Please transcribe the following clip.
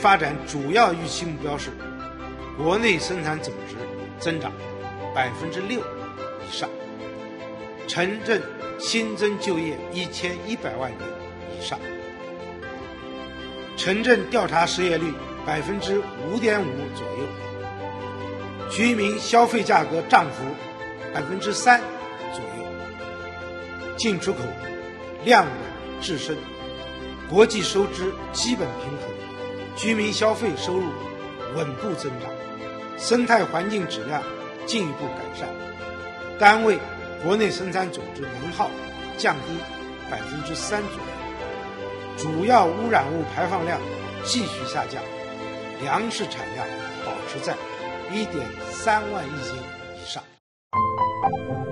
发展主要预期目标是国内生产总值增长6%以上，城镇新增就业1100万人以上，城镇调查失业率5.5%左右，居民消费价格涨幅3%左右，进出口量稳质升，国际收支基本平衡，居民消费收入稳步增长，生态环境质量进一步改善，单位国内生产总值能耗降低3%左右，主要污染物排放量继续下降，粮食产量保持在1.3万亿斤以上。